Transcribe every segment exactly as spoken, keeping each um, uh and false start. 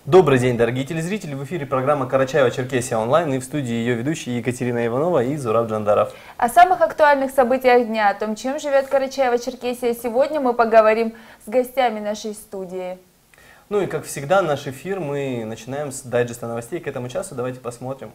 Добрый день, дорогие телезрители! В эфире программа «Карачаево-Черкесия онлайн» и в студии ее ведущие Екатерина Иванова и Зураб Джандаров. О самых актуальных событиях дня, о том, чем живет Карачаево-Черкесия, сегодня мы поговорим с гостями нашей студии. Ну и как всегда, наш эфир мы начинаем с дайджеста новостей к этому часу. Давайте посмотрим.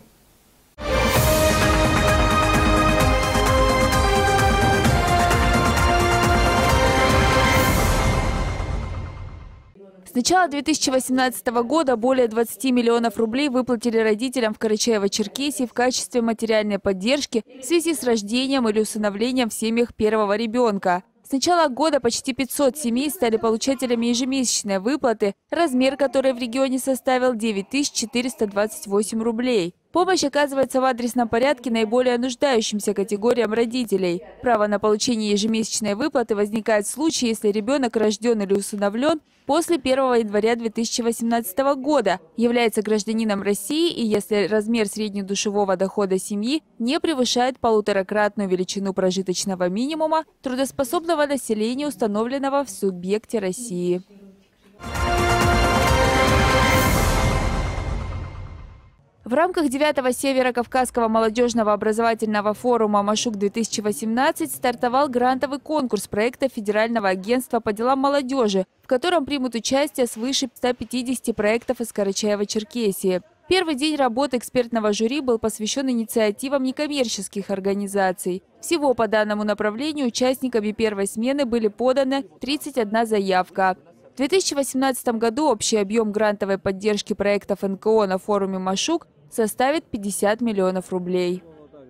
С начала две тысячи восемнадцатого года более двадцати миллионов рублей выплатили родителям в Карачаево-Черкесии в качестве материальной поддержки в связи с рождением или усыновлением в семьях первого ребенка. С начала года почти пятьсот семей стали получателями ежемесячной выплаты, размер которой в регионе составил девять тысяч четыреста двадцать восемь рублей. Помощь оказывается в адресном порядке наиболее нуждающимся категориям родителей. Право на получение ежемесячной выплаты возникает в случае, если ребенок рожден или усыновлен после первого января две тысячи восемнадцатого года, является гражданином России и если размер среднедушевого дохода семьи не превышает полуторакратную величину прожиточного минимума трудоспособного населения, установленного в субъекте России. В рамках девятого Северо-Кавказского молодежного образовательного форума «Машук-две тысячи восемнадцать» стартовал грантовый конкурс проекта Федерального агентства по делам молодежи, в котором примут участие свыше ста пятидесяти проектов из Карачаево-Черкесии. Первый день работы экспертного жюри был посвящен инициативам некоммерческих организаций. Всего по данному направлению участниками первой смены были поданы тридцать одна заявка. В две тысячи восемнадцатом году общий объем грантовой поддержки проектов эн ка о на форуме «Машук» составит пятьдесят миллионов рублей.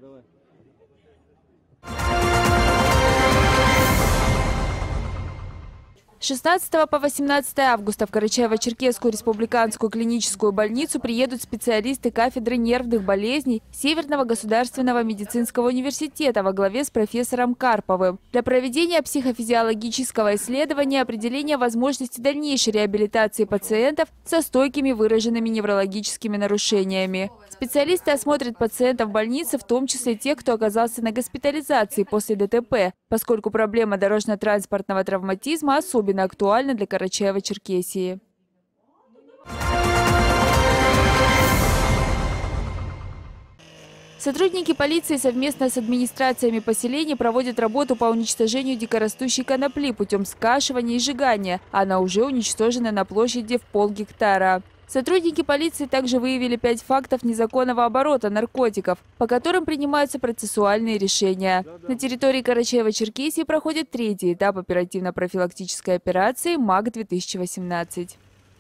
С шестнадцатого по восемнадцатое августа в Карачаево-Черкесскую республиканскую клиническую больницу приедут специалисты кафедры нервных болезней Северного государственного медицинского университета во главе с профессором Карповым для проведения психофизиологического исследования и определения возможности дальнейшей реабилитации пациентов со стойкими выраженными неврологическими нарушениями. Специалисты осмотрят пациентов в больнице, в том числе тех, кто оказался на госпитализации после дэ тэ пэ, поскольку проблема дорожно-транспортного травматизма особенно актуальна для Карачаево-Черкесии. Сотрудники полиции совместно с администрациями поселений проводят работу по уничтожению дикорастущей конопли путем скашивания и сжигания. Она уже уничтожена на площади в полгектара. Сотрудники полиции также выявили пять фактов незаконного оборота наркотиков, по которым принимаются процессуальные решения. На территории Карачаево-Черкесии проходит третий этап оперативно-профилактической операции МАГ-две тысячи восемнадцать.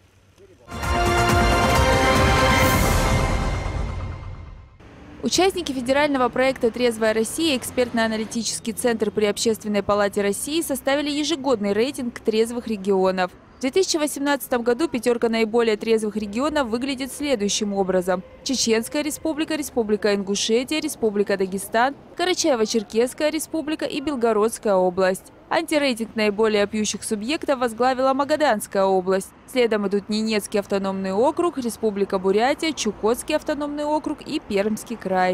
Участники федерального проекта «Трезвая Россия» и экспертно-аналитический центр при Общественной палате России составили ежегодный рейтинг трезвых регионов. В две тысячи восемнадцатом году пятерка наиболее трезвых регионов выглядит следующим образом: Чеченская республика, Республика Ингушетия, Республика Дагестан, Карачаево-Черкесская республика и Белгородская область. Антирейтинг наиболее пьющих субъектов возглавила Магаданская область. Следом идут Ненецкий автономный округ, Республика Бурятия, Чукотский автономный округ и Пермский край.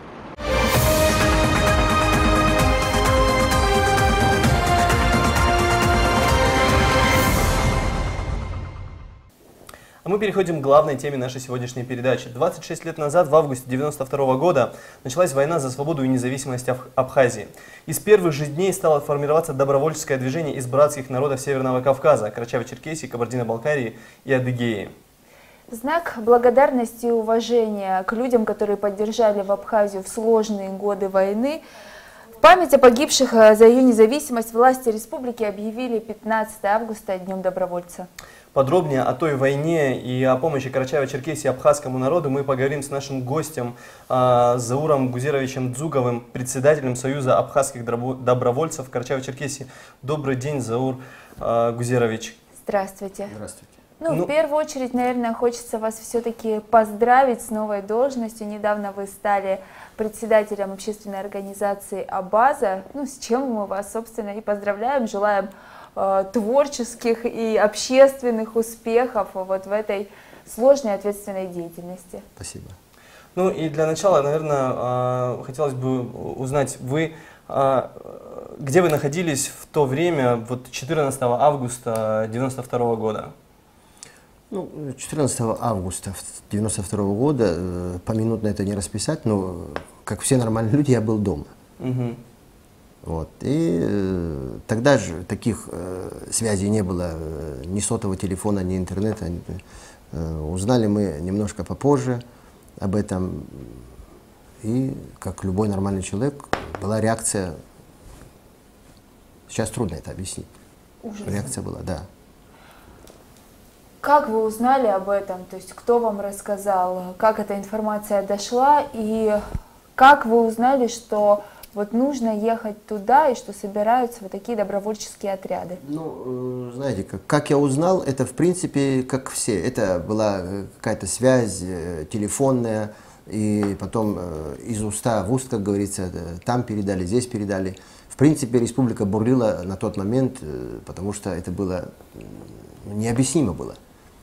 А мы переходим к главной теме нашей сегодняшней передачи. двадцать шесть лет назад, в августе девяносто второго года, началась война за свободу и независимость Абхазии. И с первых же дней стало формироваться добровольческое движение из братских народов Северного Кавказа, Карачаево-Черкесии, Кабардино-Балкарии и Адыгеи. В знак благодарности и уважения к людям, которые поддержали в Абхазию в сложные годы войны, в память о погибших за ее независимость власти республики объявили пятнадцатое августа Днем добровольца. Подробнее о той войне и о помощи Карачаево-Черкесии абхазскому народу мы поговорим с нашим гостем э, Зауром Гузеровичем Дзуговым, председателем Союза абхазских добровольцев Карачаево-Черкесии. Добрый день, Заур э, Гузерович. Здравствуйте. Здравствуйте. Ну, ну, в первую очередь, наверное, хочется вас все-таки поздравить с новой должностью. Недавно вы стали председателем общественной организации «Абаза», ну, с чем мы вас, собственно, и поздравляем, желаем творческих и общественных успехов вот в этой сложной ответственной деятельности. Спасибо. Ну и для начала, наверное, хотелось бы узнать, вы где вы находились в то время, вот четырнадцатого августа девяносто второго года? Ну, четырнадцатого августа девяносто второго года, э, поминутно это не расписать, но, как все нормальные люди, я был дома. Угу. Вот. И э, тогда же таких э, связей не было, э, ни сотового телефона, ни интернета. Э, узнали мы немножко попозже об этом. И, как любой нормальный человек, была реакция. Сейчас трудно это объяснить. Ужас. Реакция была, да. Как вы узнали об этом? То есть кто вам рассказал? Как эта информация дошла? И как вы узнали, что вот нужно ехать туда и что собираются вот такие добровольческие отряды? Ну, э, знаете, как, как я узнал, это в принципе как все. Это была какая-то связь э, телефонная, и потом э, из уста в уст, как говорится, э, там передали, здесь передали. В принципе, республика бурлила на тот момент, э, потому что это было э, необъяснимо было.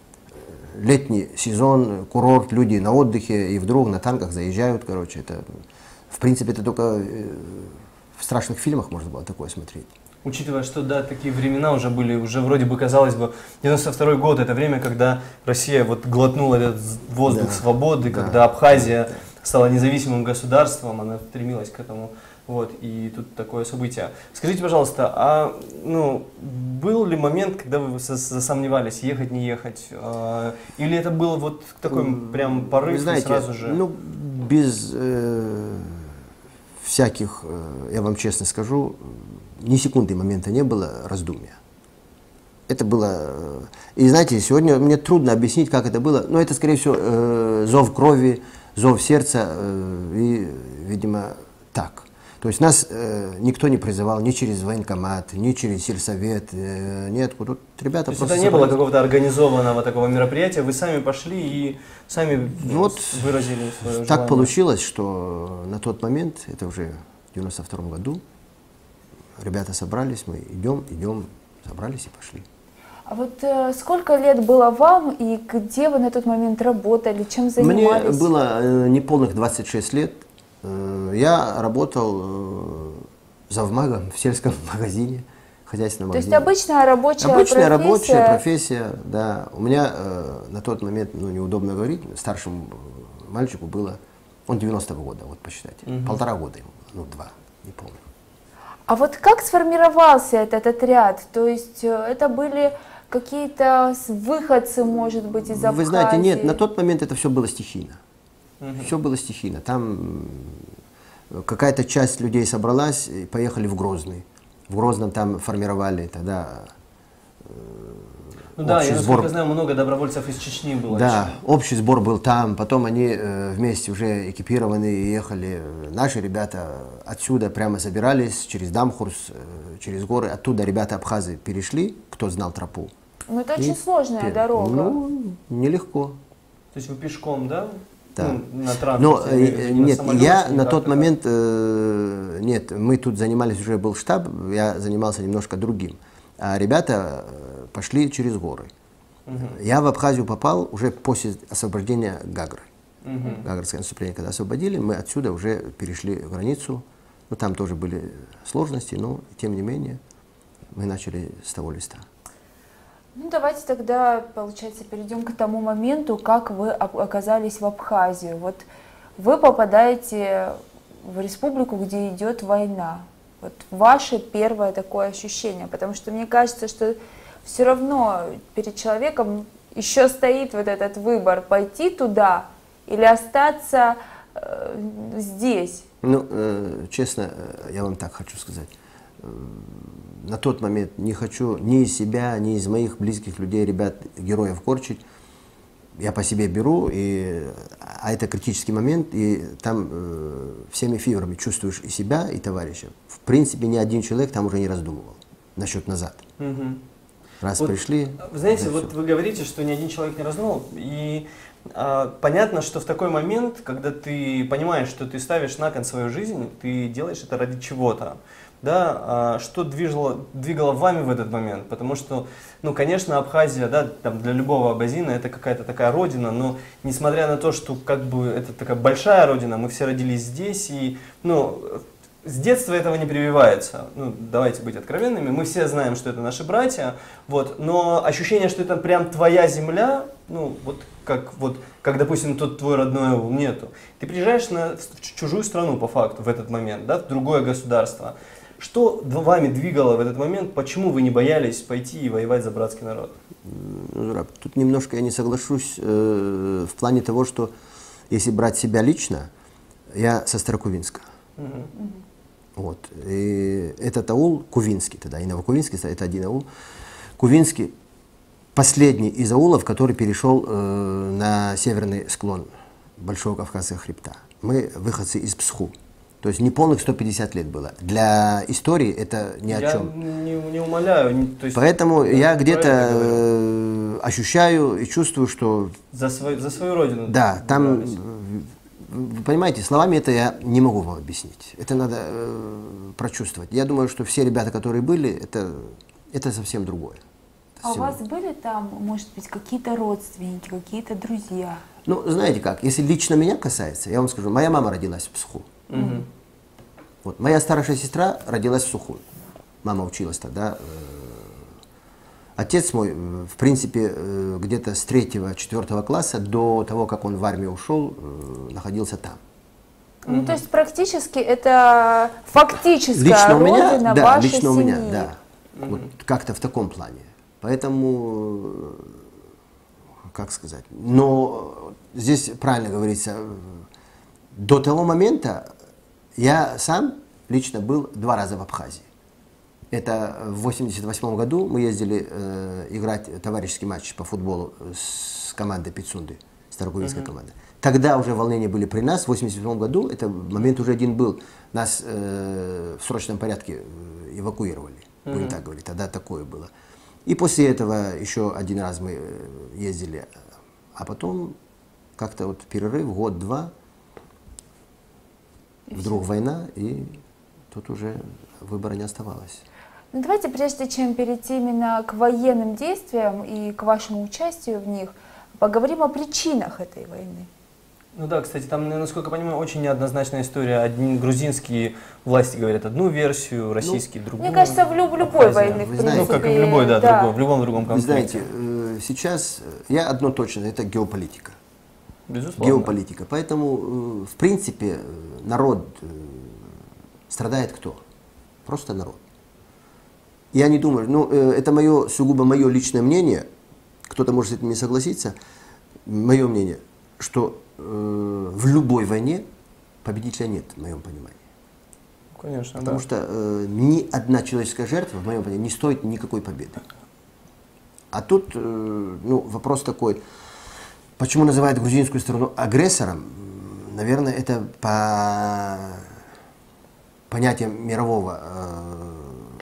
Летний сезон, курорт, люди на отдыхе, и вдруг на танках заезжают, короче, это, в принципе, это только э, в страшных фильмах можно было такое смотреть. Учитывая, что, да, такие времена уже были, уже вроде бы, казалось бы, девяносто второй год, это время, когда Россия вот глотнула этот воздух Да. свободы, Да. когда Абхазия стала независимым государством, она стремилась к этому. Вот, и тут такое событие. Скажите, пожалуйста, а ну, был ли момент, когда вы засомневались, ехать, не ехать? Э, или это был вот такой прям порыв, Вы знаете, и сразу же? ну, без э, всяких, э, я вам честно скажу, ни секунды момента не было раздумья. Это было... Э, и знаете, сегодня мне трудно объяснить, как это было, но это, скорее всего, э, зов крови, зов сердца, э, и, видимо, так. То есть нас э, никто не призывал ни через военкомат, ни через сельсовет, э, нет. Тут ребята То есть просто это не было собрались. какого-то организованного такого мероприятия, вы сами пошли и сами ну, Вот выразили свое так желание. получилось, что на тот момент, это уже в девяносто втором году, ребята собрались, мы идем, идем, собрались и пошли. А вот э, сколько лет было вам и где вы на тот момент работали, чем занимались? Мне было э, неполных двадцать шесть лет. Э, я работал э, завмагом в сельском магазине, хозяйственном То есть магазине. обычная рабочая Обычная профессия? рабочая профессия, да. У меня э, на тот момент, ну, неудобно говорить, старшему мальчику было, он девяностого года, вот посчитайте, Мгм. полтора года ему, ну, два, не помню. А вот как сформировался этот отряд? То есть э, это были какие-то с- выходцы, может быть, из Абхазии? Вы знаете, нет, на тот момент это все было стихийно. Мгм. Все было стихийно. Там м, какая-то часть людей собралась и поехали в Грозный. В Грозном там формировали тогда Ну да, общий я, насколько сбор. знаю, много добровольцев из Чечни было. Да, еще. общий сбор был там, потом они э, вместе уже экипированные ехали. Наши ребята отсюда прямо забирались через Дамхурс, э, через горы. Оттуда ребята абхазы перешли, кто знал тропу. Ну это И очень сложная пер- дорога. Ну, нелегко. То есть вы пешком, да? Да. Ну, на транспорте, Но я имею в э, виду, не нет, самолете, я не на как-то тот так. момент, э, нет, мы тут занимались, уже был штаб, я занимался немножко другим. А ребята э, пошли через горы. Мгм. Я в Абхазию попал уже после освобождения Гагры. Мгм. Гагрское наступление, когда освободили, мы отсюда уже перешли границу. Ну, там тоже были сложности, но тем не менее мы начали с того листа. Ну давайте тогда, получается, перейдем к тому моменту, как вы об- оказались в Абхазию. Вот вы попадаете в республику, где идет война. Вот ваше первое такое ощущение, потому что мне кажется, что все равно перед человеком еще стоит вот этот выбор, пойти туда или остаться э, здесь. Ну, э, честно, э, я вам так хочу сказать. Э, на тот момент не хочу ни из себя, ни из моих близких людей, ребят, героев корчить. Я по себе беру, и, а это критический момент, и там э, всеми фибрами чувствуешь и себя, и товарища. В принципе, ни один человек там уже не раздумывал насчет назад. Мгм. Раз Вот, пришли... Вы знаете, да, вот всё. вы говорите, что ни один человек не раздумал, и а, понятно, что в такой момент, когда ты понимаешь, что ты ставишь на кон свою жизнь, ты делаешь это ради чего-то, да, а, что движало, двигало вами в этот момент, потому что, ну, конечно, Абхазия, да, там для любого абхазина это какая-то такая родина, но несмотря на то, что как бы это такая большая родина, мы все родились здесь, и, ну, с детства этого не прививается. Ну, давайте быть откровенными. Мы все знаем, что это наши братья. Вот, но ощущение, что это прям твоя земля, ну, вот как, вот, как допустим, тот твой родной аул, нету. Ты приезжаешь на, в чужую страну, по факту, в этот момент, да, в другое государство. Что вами двигало в этот момент? Почему вы не боялись пойти и воевать за братский народ? Тут немножко я не соглашусь э, в плане того, что если брать себя лично, я со Старокувинска. Угу. Вот. И этот аул, Кувинский тогда, и Новокувинский, это один аул. Кувинский последний из аулов, который перешел э, на северный склон Большого Кавказского хребта. Мы выходцы из Псху. То есть неполных сто пятьдесят лет было. Для истории это ни о я чем. Не, не умоляю. Не, то есть, Поэтому да, я где-то э, ощущаю и чувствую, что... За, свой, за свою родину. Да, там... Вы понимаете, словами это я не могу вам объяснить. Это надо э, прочувствовать. Я думаю, что все ребята, которые были, это, это совсем другое. Это а совсем... у вас были там, может быть, какие-то родственники, какие-то друзья? Ну, знаете как, если лично меня касается, я вам скажу, моя мама родилась в Псху. Угу. Вот, моя старшая сестра родилась в Сухум. Мама училась тогда. Отец мой, в принципе, где-то с третьего-четвертого класса до того, как он в армию ушел, находился там. Ну, то есть практически это фактическая лично у меня, родина да, вашей лично семьи. у меня, да. Mm-hmm. Вот как-то в таком плане. Поэтому, как сказать, но здесь правильно говорится, до того момента я сам лично был два раза в Абхазии. Это в восемьдесят восьмом году мы ездили э, играть товарищеский матч по футболу с командой Пицунды, старокувинской uh-huh. командой. Тогда уже волнения были при нас. В восемьдесят восьмом году, это момент уже один был, нас э, в срочном порядке эвакуировали, uh-huh. будем так говорить. Тогда такое было. И после этого еще один раз мы ездили, а потом как-то вот перерыв, год-два, вдруг война, и тут уже выбора не оставалось. Ну, давайте, прежде чем перейти именно к военным действиям и к вашему участию в них, поговорим о причинах этой войны. Ну да, кстати, там, насколько я понимаю, очень неоднозначная история. Одни грузинские власти говорят одну версию, российские ну, другую. Мне кажется, в люб любой войне, в принципе. Ну, как и в любой, да, да. Другой, в любом другом конфликте. Вы знаете, сейчас я одно точно, это геополитика. Безусловно. Геополитика. Поэтому, в принципе, народ страдает кто? Просто народ. Я не думаю, ну, это мое, сугубо мое личное мнение, кто-то может с этим не согласиться, мое мнение, что э, в любой войне победителя нет, в моем понимании. Конечно, Потому да. что э, ни одна человеческая жертва, в моем понимании, не стоит никакой победы. А тут, э, ну, вопрос такой, почему называют грузинскую страну агрессором? Наверное, это по понятиям мирового э,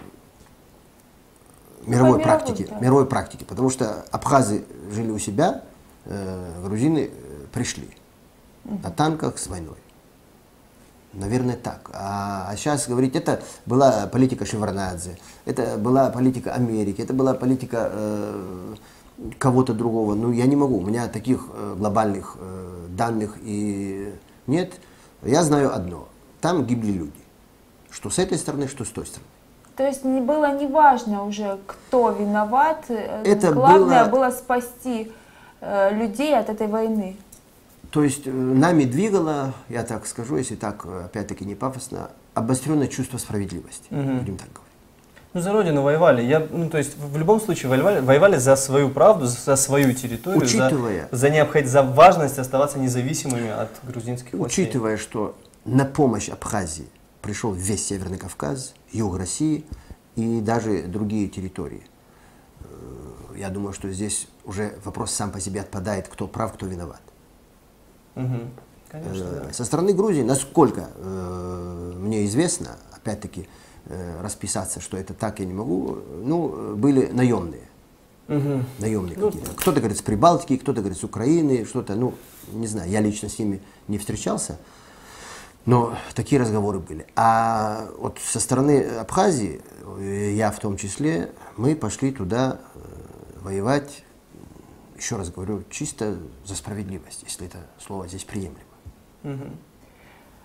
мировой практики, да. мировой практики, потому что абхазы жили у себя, э, грузины пришли угу. на танках с войной. Наверное, так. А, а сейчас говорить, это была политика Шеварднадзе, это была политика Америки, это была политика э, кого-то другого. Ну, я не могу, у меня таких э, глобальных э, данных и нет. Я знаю одно, там гибли люди, что с этой стороны, что с той стороны. То есть не было не важно уже, кто виноват, это главное было... было спасти э, людей от этой войны. То есть э, нами двигало, я так скажу, если так, опять-таки не пафосно, обостренное чувство справедливости, угу. будем так говорить. Ну, за родину воевали. Я, ну, то есть в любом случае воевали, воевали за свою правду, за свою территорию, Учитывая, за, за, необход... за важность оставаться независимыми от грузинских властей. Учитывая, что на помощь Абхазии пришел весь Северный Кавказ, юг России и даже другие территории. Я думаю, что здесь уже вопрос сам по себе отпадает, кто прав, кто виноват. Угу. Конечно, да. Со стороны Грузии, насколько э, мне известно, опять-таки э, расписаться, что это так я не могу, ну, были наемные. Угу. Наемные ну, какие-то. Кто-то говорит с Прибалтики, кто-то говорит с Украины, что-то, ну, не знаю, я лично с ними не встречался. Но такие разговоры были. А вот со стороны Абхазии, я в том числе, мы пошли туда воевать, еще раз говорю, чисто за справедливость, если это слово здесь приемлемо. Угу.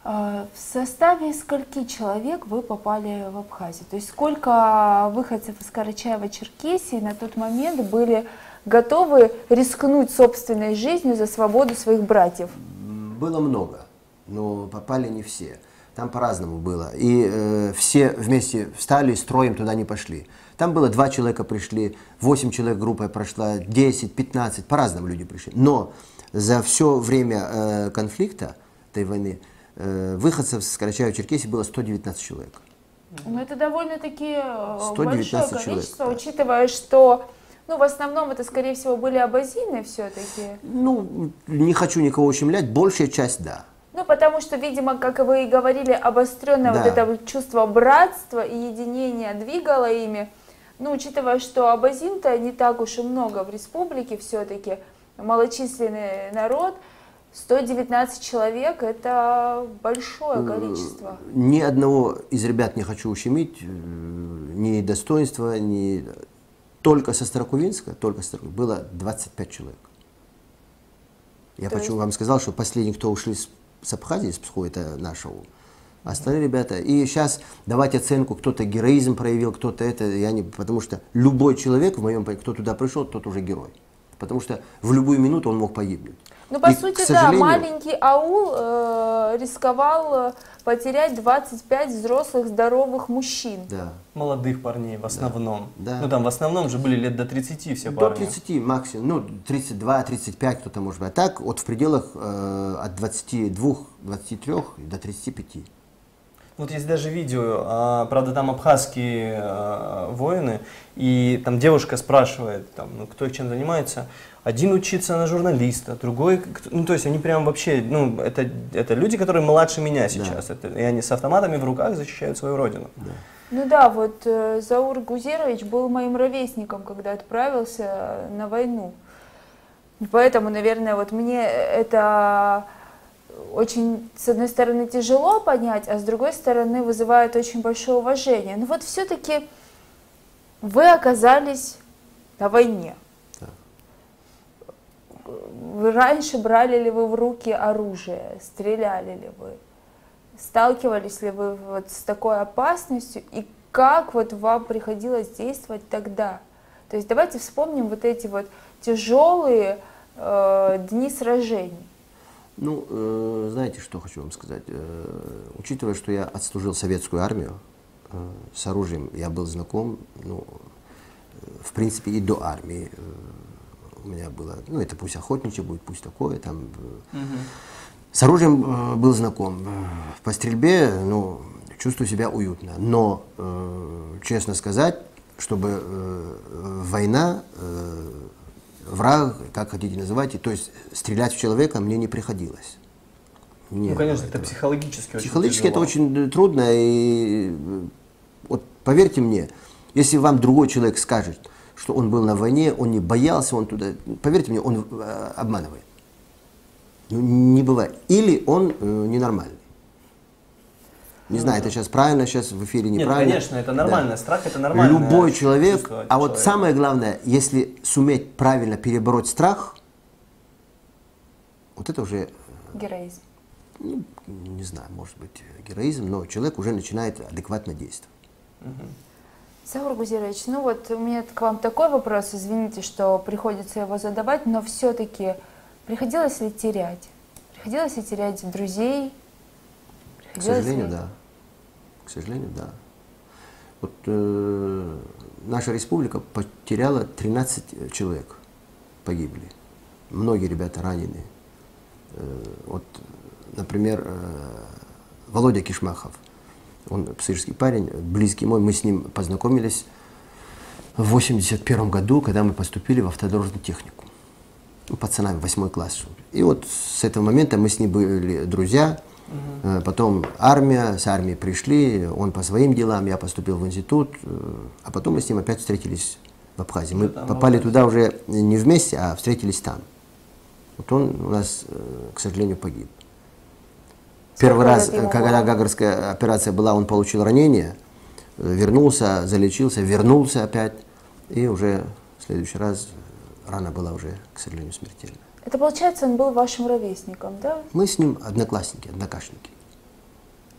В составе скольки человек вы попали в Абхазию? То есть сколько выходцев из Карачаева-Черкесии на тот момент были готовы рискнуть собственной жизнью за свободу своих братьев? Было много, но попали не все. Там по-разному было. И э, все вместе встали, строем туда не пошли. Там было два человека пришли, восемь человек группой прошла, десять, пятнадцать, по-разному люди пришли. Но за все время э, конфликта этой войны э, выходцев с Карачаева-Черкесии было сто девятнадцать человек. Ну это довольно-таки большое количество, человек, да. Учитывая, что ну, в основном это, скорее всего, были абазины все-таки. Ну, не хочу никого ущемлять, большая часть да. Ну, потому что, видимо, как вы и говорили, обостренное Да. вот это вот чувство братства и единения двигало ими. Ну, учитывая, что абазин-то не так уж и много в республике все-таки, малочисленный народ, сто девятнадцать человек – это большое количество. Ни одного из ребят не хочу ущемить, ни достоинства, ни... Только со Старокувинска, только со Старокувинска было двадцать пять человек. Я То почему есть... вам сказал, что последние, кто ушли с, с Абхазии, с Псхова, это нашего. Остальные ребята. И сейчас давать оценку, кто-то героизм проявил, кто-то это, я не, потому что любой человек, в моем понимании, кто туда пришел, тот уже герой. Потому что в любую минуту он мог погибнуть. Ну, по И, сути, сожалению, да, маленький аул э, рисковал потерять двадцать пять взрослых здоровых мужчин. Да. Молодых парней в основном. Да. Ну там в основном же были лет до тридцати все До парни. тридцати максимум, ну тридцать два тридцать пять кто-то может быть. А так вот в пределах э, от двадцати двух двадцати трёх до тридцати пяти. Вот есть даже видео, а, правда там абхазские а, воины, и там девушка спрашивает, там, ну, кто их чем занимается. Один учится на журналиста, другой, кто, ну то есть они прям вообще, ну это, это люди, которые младше меня сейчас, да. это, и они с автоматами в руках защищают свою родину. Да. Ну да, вот э, Заур Гузерович был моим ровесником, когда отправился на войну. Поэтому, наверное, вот мне это очень, с одной стороны, тяжело понять, а с другой стороны, вызывает очень большое уважение. Но вот все-таки вы оказались на войне. Да. Вы раньше брали ли вы в руки оружие, стреляли ли вы? Сталкивались ли вы вот с такой опасностью и как вот вам приходилось действовать тогда? То есть давайте вспомним вот эти вот тяжелые э, дни сражений. Ну, э, знаете, что хочу вам сказать? Э, учитывая, что я отслужил советскую армию, э, с оружием я был знаком, ну, э, в принципе, и до армии. Э, у меня было, ну, это пусть охотничье будет, пусть такое, там... Э, Угу. С оружием э, был знаком. По стрельбе, ну, чувствую себя уютно. Но, э, честно сказать, чтобы э, война, э, враг, как хотите называйте, то есть стрелять в человека мне не приходилось. Не Ну, конечно, это этого. психологически очень Психологически это тяжело. очень трудно. И вот поверьте мне, если вам другой человек скажет, что он был на войне, он не боялся, он туда, поверьте мне, он э, обманывает. Ну, не бывает. Или он э, ненормальный. Не знаю, это сейчас правильно, сейчас в эфире Нет, неправильно. конечно, это нормально, Да. страх это нормально. Любой человек, чувство а вот человека. самое главное, если суметь правильно перебороть страх, вот это уже, Героизм. ну, не знаю, может быть героизм, но человек уже начинает адекватно действовать. Угу. Заур Гузерович, ну вот у меня к вам такой вопрос, извините, что приходится его задавать, но все-таки приходилось ли терять? Приходилось ли терять друзей? К сожалению, ли... да. К сожалению, да. Вот э, наша республика потеряла тринадцать человек, погибли. Многие ребята ранены. Э, вот, например, э, Володя Кишмахов, он псыжский парень, близкий мой, мы с ним познакомились в восемьдесят первом году, когда мы поступили в автодорожную технику. Ну, пацанами, восьмой класс. И вот с этого момента мы с ним были друзья. Uh-huh. Потом армия, с армией пришли, он по своим делам, я поступил в институт, а потом мы с ним опять встретились в Абхазии. Мы там попали Абхазия. Туда уже не вместе, а встретились там. Вот он у нас, к сожалению, погиб. Первый раз, когда Гагарская операция была, он получил ранение, вернулся, залечился, вернулся опять, и уже в следующий раз рана была уже, к сожалению, смертельная. Это получается, он был вашим ровесником, да? Мы с ним одноклассники, однокашники.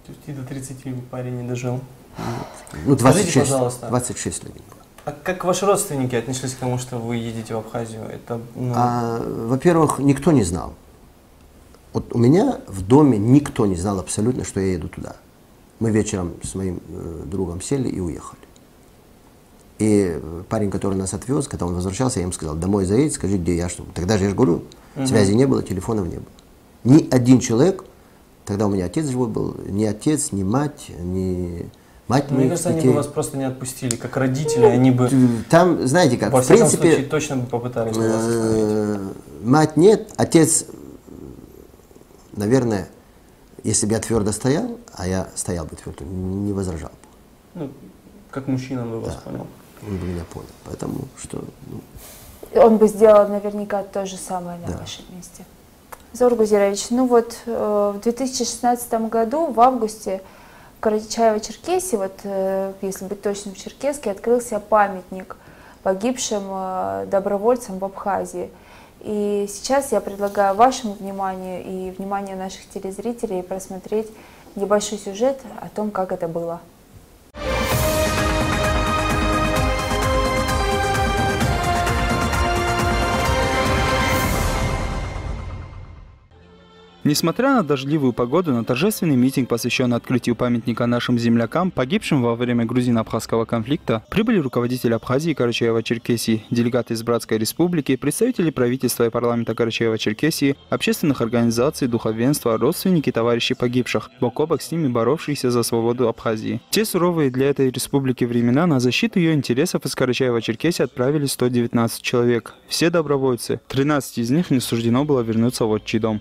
То есть и до тридцати парень не дожил. Ну, двадцать шесть, Скажите, пожалуйста, двадцать шесть лет. а как ваши родственники отнеслись к тому, что вы едете в Абхазию? Это, ну... а, во-первых, никто не знал. Вот у меня в доме никто не знал абсолютно, что я еду туда. Мы вечером с моим э, другом сели и уехали. И парень, который нас отвез, когда он возвращался, я ему сказал: домой заедь, скажи, где я, что. Тогда же я же говорю, угу. Связи не было, телефонов не было. Ни один человек, тогда у меня отец живой был, ни отец, ни мать, ни мать. Мне кажется, детей. Они бы вас просто не отпустили, как родители, ну, они бы... Там, знаете как, во в принципе... случае, точно бы попытались бы вас остановить. Мать нет, отец, наверное, если бы я твердо стоял, а я стоял бы твердо, не возражал бы. Ну, как мужчина бы вас да. понял. Он бы меня понял, поэтому что... Ну... Он бы сделал наверняка то же самое на да. вашем месте. Заур Гузерович, ну вот в две тысячи шестнадцатом году, в августе, в Карачаево-Черкесии, вот если быть точным, в Черкесске, открылся памятник погибшим добровольцам в Абхазии. И сейчас я предлагаю вашему вниманию и вниманию наших телезрителей просмотреть небольшой сюжет о том, как это было. Несмотря на дождливую погоду, на торжественный митинг, посвященный открытию памятника нашим землякам, погибшим во время грузино-абхазского конфликта, прибыли руководители Абхазии и Карачаево-Черкесии, делегаты из Братской Республики, представители правительства и парламента Карачаево-Черкесии, общественных организаций, духовенства, родственники товарищей погибших, бок о бок с ними боровшиеся за свободу Абхазии. В те суровые для этой республики времена на защиту ее интересов из Карачаево-Черкесии отправили сто девятнадцать человек. Все добровольцы. тринадцати из них не суждено было вернуться в отчий дом.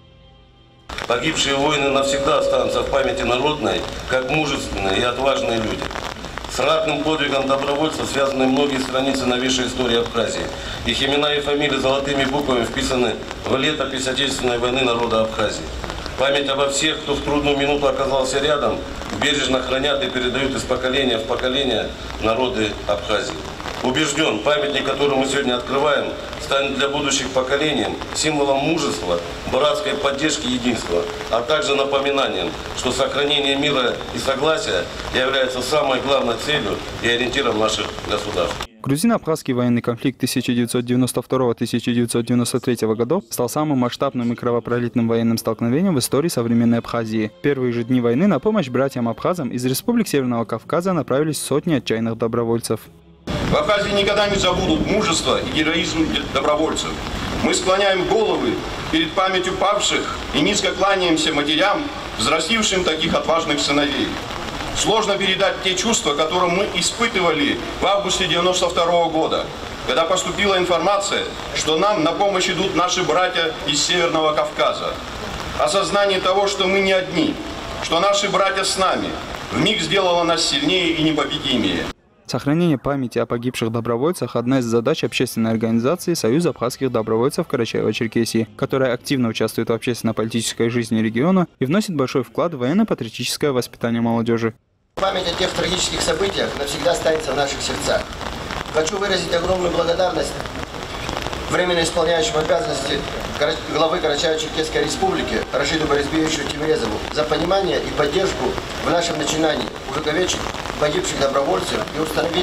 Погибшие воины навсегда останутся в памяти народной, как мужественные и отважные люди. С ратным подвигом добровольцев связаны многие страницы новейшей истории Абхазии. Их имена и фамилии золотыми буквами вписаны в летопись Отечественной войны народа Абхазии. Память обо всех, кто в трудную минуту оказался рядом, бережно хранят и передают из поколения в поколение народы Абхазии. Убежден, памятник, который мы сегодня открываем, станет для будущих поколений символом мужества, братской поддержки и единства, а также напоминанием, что сохранение мира и согласия является самой главной целью и ориентиром наших государств. Грузино-абхазский военный конфликт тысяча девятьсот девяносто второго — тысяча девятьсот девяносто третьего годов стал самым масштабным и кровопролитным военным столкновением в истории современной Абхазии. В первые же дни войны на помощь братьям-абхазам из республик Северного Кавказа направились сотни отчаянных добровольцев. В Абхазии никогда не забудут мужество и героизм добровольцев. Мы склоняем головы перед памятью павших и низко кланяемся матерям, взрастившим таких отважных сыновей. Сложно передать те чувства, которые мы испытывали в августе девяносто второго года, когда поступила информация, что нам на помощь идут наши братья из Северного Кавказа. Осознание того, что мы не одни, что наши братья с нами, вмиг сделало нас сильнее и непобедимее. Сохранение памяти о погибших добровольцах – одна из задач общественной организации Союза абхазских добровольцев Карачаево-Черкесии, которая активно участвует в общественно-политической жизни региона и вносит большой вклад в военно-патриотическое воспитание молодежи. Память о тех трагических событиях навсегда останется в наших сердцах. Хочу выразить огромную благодарность временно исполняющему обязанности главы Карачаево-Черкесской республики Рашиду Борисбеевичу Тимирезову за понимание и поддержку в нашем начинании увековечить погибших добровольцев и установить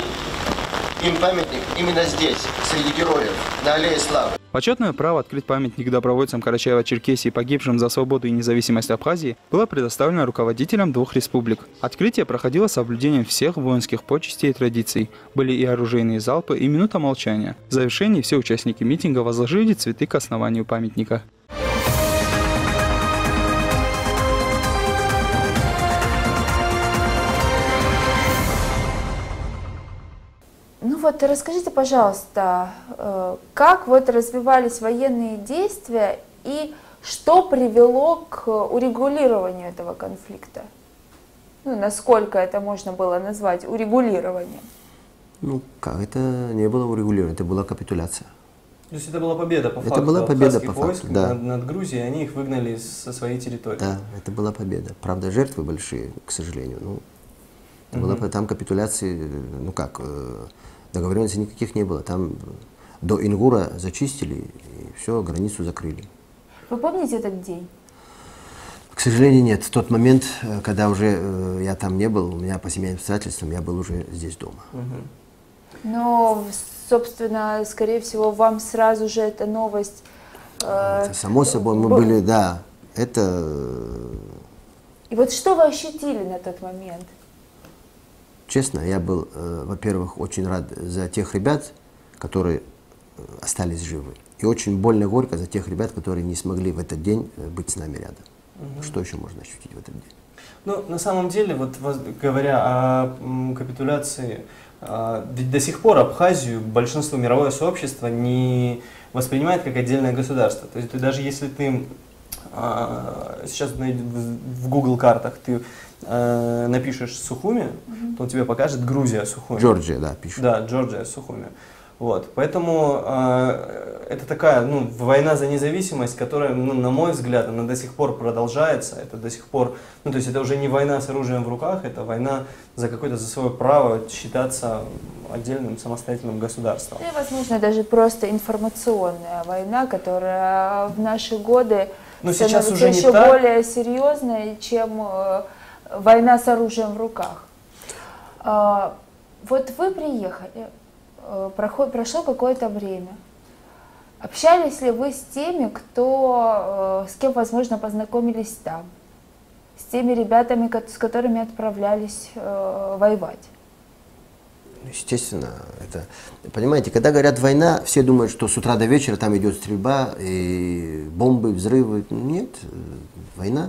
им памятник именно здесь, среди героев, на Аллее Славы. Почетное право открыть памятник добровольцам Карачаево-Черкесии, погибшим за свободу и независимость Абхазии, было предоставлено руководителям двух республик. Открытие проходило с соблюдением всех воинских почестей и традиций. Были и оружейные залпы, и минута молчания. В завершении все участники митинга возложили цветы к основанию памятника. Ну вот, расскажите, пожалуйста, как вот развивались военные действия и что привело к урегулированию этого конфликта? Ну, насколько это можно было назвать урегулированием? Ну, как, это не было урегулировано, это была капитуляция. То есть это была победа по факту? Это была победа по войск факту, да. Над, над Грузией, они их выгнали со своей территории. Да, это была победа. Правда, жертвы большие, к сожалению. Ну, это угу. была, там капитуляции, ну как... Договоренностей никаких не было. Там до Ингура зачистили и все, границу закрыли. Вы помните этот день? К сожалению, нет. В тот момент, когда уже я там не был, у меня по семейным обстоятельствам, я был уже здесь дома. Угу. Но, собственно, скорее всего, вам сразу же эта новость... Э, это, само собой, мы б... были, да, это... И вот что вы ощутили на тот момент? Честно, я был, э, во-первых, очень рад за тех ребят, которые остались живы. И очень больно и горько за тех ребят, которые не смогли в этот день быть с нами рядом. Угу. Что еще можно ощутить в этот день? Ну, на самом деле, вот говоря о м, капитуляции, э, ведь до сих пор Абхазию большинство мировое сообщество не воспринимает как отдельное государство. То есть даже если ты э, сейчас в Google картах ты э, напишешь Сухуми, mm-hmm. то он тебе покажет Грузия Сухуми. Джорджия, да, пишет. Да, Джорджия Сухуми. Вот, поэтому э, это такая, ну, война за независимость, которая, ну, на мой взгляд, она до сих пор продолжается. Это до сих пор, ну, то есть это уже не война с оружием в руках, это война за какое-то, за свое право считаться отдельным самостоятельным государством. И, возможно, даже просто информационная война, которая в наши годы Но становится сейчас уже еще не так. более серьезной, чем э, война с оружием в руках. Э, вот вы приехали. Проход, прошло какое-то время. Общались ли вы с теми, кто, с кем, возможно, познакомились там? С теми ребятами, с которыми отправлялись э, воевать? Естественно, это... Понимаете, когда говорят война, все думают, что с утра до вечера там идет стрельба, и бомбы, взрывы. Нет, война,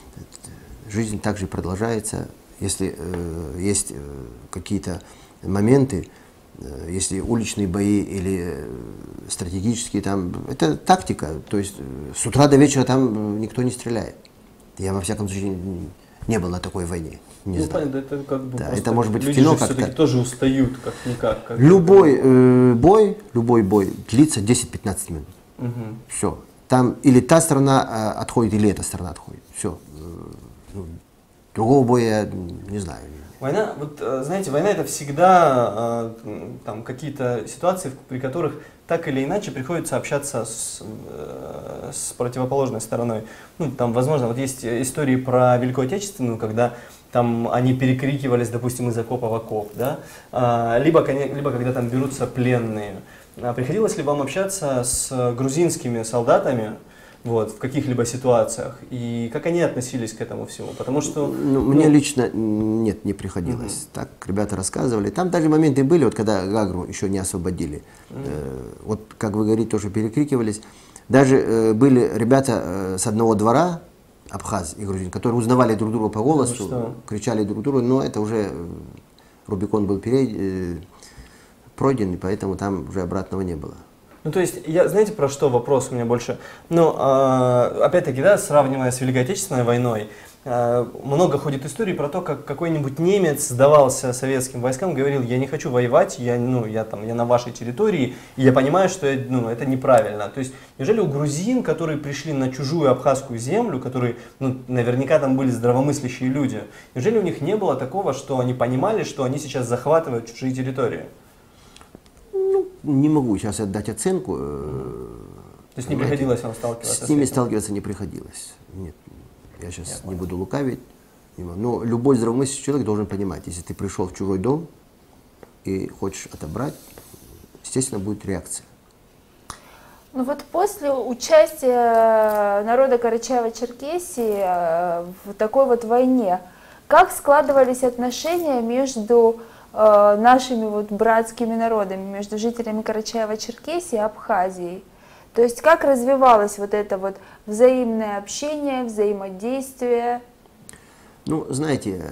жизнь также продолжается. Если э, есть какие-то моменты, если уличные бои или стратегические, там, это тактика. То есть с утра до вечера там никто не стреляет. Я, во всяком случае, не был на такой войне. Не ну, знаю. понятно, это, как бы да, это может быть в люди кино как-то. Все-таки тоже устают, как-никак. Как любой э, бой, любой бой длится десять-пятнадцать минут. Угу. Все. Там или та сторона э, отходит, или эта сторона отходит. Все. Ну, другого боя я не знаю. Война, вот знаете, война это всегда э, там какие-то ситуации, при которых так или иначе приходится общаться с, э, с противоположной стороной. Ну, там, возможно, вот есть истории про Великую Отечественную, когда там они перекрикивались, допустим, из окопа в окоп, да? а, либо, либо когда там берутся пленные. А приходилось ли вам общаться с грузинскими солдатами? Вот, в каких-либо ситуациях, и как они относились к этому всему, потому что... Ну, мне ну, лично нет, не приходилось. Uh-huh. Так ребята рассказывали. Там даже моменты были, вот когда Гагру еще не освободили. Uh-huh. э, вот, как вы говорите, тоже перекрикивались. Даже э, были ребята э, с одного двора, абхаз и грузин, которые узнавали друг друга по голосу, ну, кричали друг другу, но это уже э, Рубикон был перед, э, пройден, и поэтому там уже обратного не было. Ну, то есть, я, знаете, про что вопрос у меня больше? Ну, э, опять-таки, да, сравнивая с Великой Отечественной войной, э, много ходит историй про то, как какой-нибудь немец сдавался советским войскам, говорил, я не хочу воевать, я, ну, я, там, я на вашей территории, и я понимаю, что ну, это неправильно. То есть, неужели у грузин, которые пришли на чужую абхазскую землю, которые, ну, наверняка там были здравомыслящие люди, неужели у них не было такого, что они понимали, что они сейчас захватывают чужие территории? Не могу сейчас отдать оценку. То есть не приходилось вам сталкиваться? С ними сталкиваться не приходилось. Нет, я сейчас я не буду лукавить. Но любой здравомыслящий человек должен понимать, если ты пришел в чужой дом и хочешь отобрать, естественно, будет реакция. Ну вот после участия народа Карачаево-Черкесии в такой вот войне, как складывались отношения между нашими вот братскими народами, между жителями Карачаево-Черкесии и Абхазией? То есть как развивалось вот это вот взаимное общение, взаимодействие? Ну, знаете,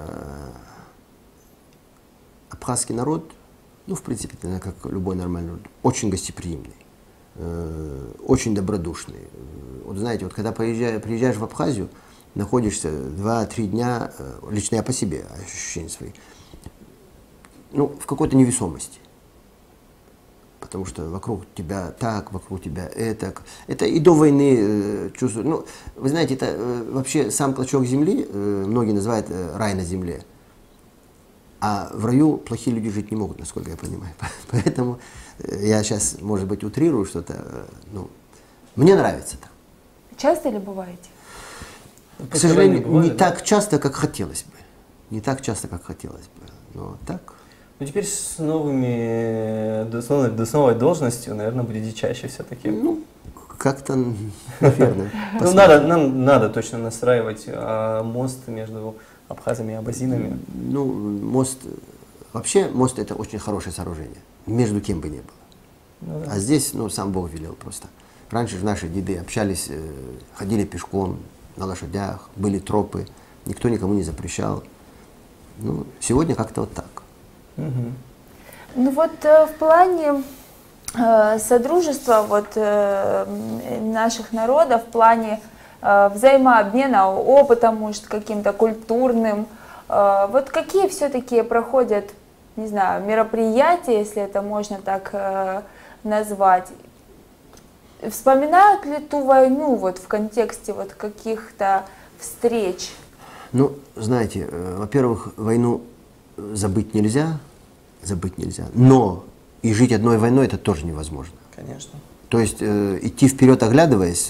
абхазский народ, ну, в принципе, как любой нормальный народ, очень гостеприимный, очень добродушный. Вот знаете, вот когда приезжаешь, приезжаешь в Абхазию, находишься два-три дня, лично я по себе, ощущения свои, ну, в какой-то невесомости. Потому что вокруг тебя так, вокруг тебя это. Это и до войны э, чувствую. Ну, вы знаете, это э, вообще сам клочок земли, э, многие называют э, рай на земле. А в раю плохие люди жить не могут, насколько я понимаю. Поэтому э, я сейчас, может быть, утрирую что-то. Э, ну, мне нравится там. Часто ли бываете? К сожалению, не так часто, как хотелось бы. Не так часто, как хотелось бы. Но так. Ну, теперь с новыми, с новой, с новой должностью, наверное, будете чаще все-таки. Ну, как-то, наверное. Ну, надо, нам надо точно настраивать а, мост между абхазами и абазинами. Ну, мост, вообще мост это очень хорошее сооружение, между кем бы ни было. Ну, да. А здесь, ну, сам Бог велел просто. Раньше же наши деды общались, ходили пешком, на лошадях, были тропы, никто никому не запрещал. Ну, сегодня как-то вот так. Угу. Ну вот э, в плане э, содружества вот, э, наших народов, в плане э, взаимообмена опытом, может, каким-то культурным, э, вот какие все-таки проходят, не знаю, мероприятия, если это можно так э, назвать? Вспоминают ли ту войну вот в контексте вот каких-то встреч? Ну, знаете, э, во-первых, войну забыть нельзя, забыть нельзя, но и жить одной войной это тоже невозможно. Конечно. То есть э, идти вперед, оглядываясь,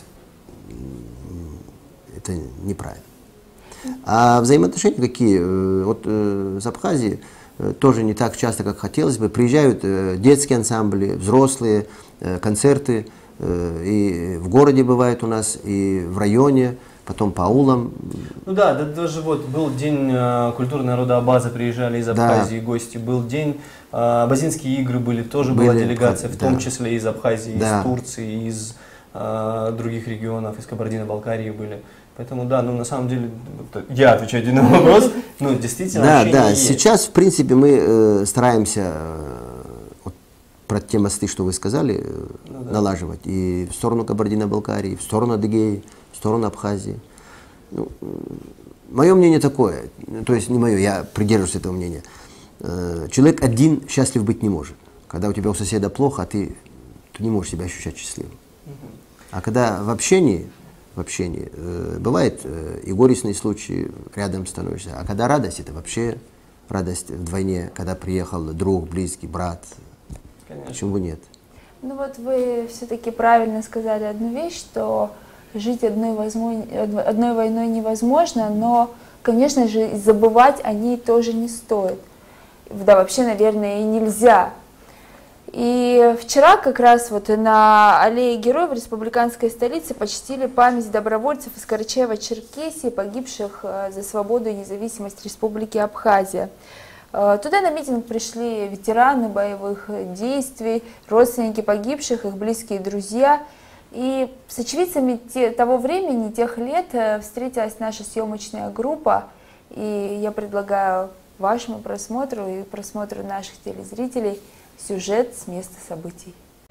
это неправильно. А взаимоотношения какие? Э, вот э, с Абхазией э, тоже не так часто, как хотелось бы. Приезжают э, детские ансамбли, взрослые, э, концерты. Э, и в городе бывает у нас, и в районе. Потом по аулам. Ну да, да, даже вот был день э, культуры народа Абаза, приезжали из Абхазии да. гости, был день, э, абазинские игры были, тоже были, была делегация, в да. том числе из Абхазии, да. из Турции, из э, других регионов, из Кабардино-Балкарии были. Поэтому да, ну на самом деле, я отвечаю на вопрос, ну действительно да, да. есть. Сейчас в принципе мы э, стараемся э, вот, про те мосты, что вы сказали, э, ну, да. налаживать и в сторону Кабардино-Балкарии, и в сторону Адыгеи, в сторону Абхазии. Ну, мое мнение такое, то есть не мое, я придерживаюсь этого мнения. Человек один счастлив быть не может. Когда у тебя у соседа плохо, а ты, ты не можешь себя ощущать счастливым. А когда в общении, в общении бывает и горестные случаи, рядом становишься, а когда радость, это вообще радость вдвойне, когда приехал друг, близкий, брат. Конечно. Почему бы нет? Ну вот вы все-таки правильно сказали одну вещь, что жить одной, возможно, одной войной невозможно, но, конечно же, забывать о ней тоже не стоит. Да, вообще, наверное, и нельзя. И вчера как раз вот на Аллее Героев республиканской столице почтили память добровольцев из Карачаева-Черкесии, погибших за свободу и независимость Республики Абхазия. Туда на митинг пришли ветераны боевых действий, родственники погибших, их близкие друзья. И с очевидцами те, того времени, тех лет встретилась наша съемочная группа, и я предлагаю вашему просмотру и просмотру наших телезрителей сюжет с места событий.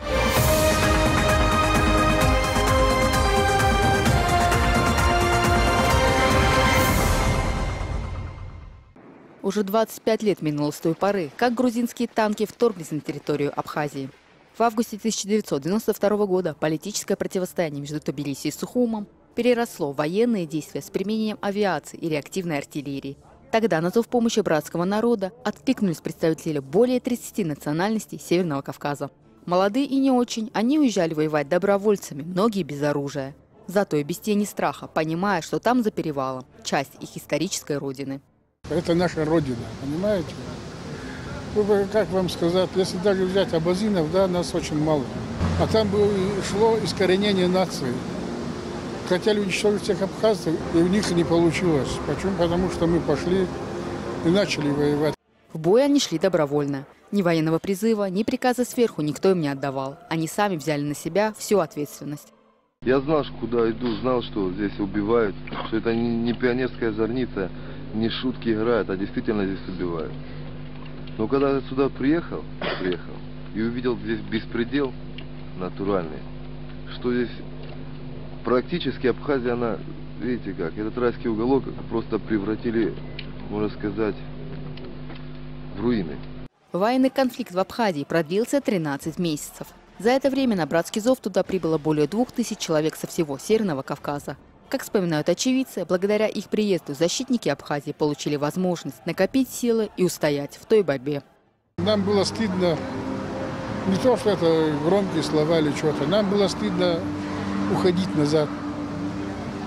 Уже двадцать пять лет минуло с той поры, как грузинские танки вторглись на территорию Абхазии. В августе тысяча девятьсот девяносто второго года политическое противостояние между Тбилиси и Сухумом переросло в военные действия с применением авиации и реактивной артиллерии. Тогда на зов помощи братского народа откликнулись представители более тридцати национальностей Северного Кавказа. Молодые и не очень, они уезжали воевать добровольцами, многие без оружия. Зато и без тени страха, понимая, что там за перевалом часть их исторической родины. Это наша родина, понимаете? Как вам сказать, если даже взять абазинов, да, нас очень мало. А там было, шло искоренение нации. Хотели уничтожить всех абхазцев, и у них не получилось. Почему? Потому что мы пошли и начали воевать. В бой они шли добровольно. Ни военного призыва, ни приказа сверху никто им не отдавал. Они сами взяли на себя всю ответственность. Я знал, куда иду, знал, что здесь убивают, что это не пионерская зорница, не шутки играют, а действительно здесь убивают. Но когда я сюда приехал, приехал и увидел здесь беспредел натуральный, что здесь практически Абхазия, она, видите как, этот райский уголок просто превратили, можно сказать, в руины. Военный конфликт в Абхазии продлился тринадцать месяцев. За это время на братский зов туда прибыло более двух тысяч человек со всего Северного Кавказа. Как вспоминают очевидцы, благодаря их приезду защитники Абхазии получили возможность накопить силы и устоять в той борьбе. Нам было стыдно, не то что это громкие слова или что-то, нам было стыдно уходить назад.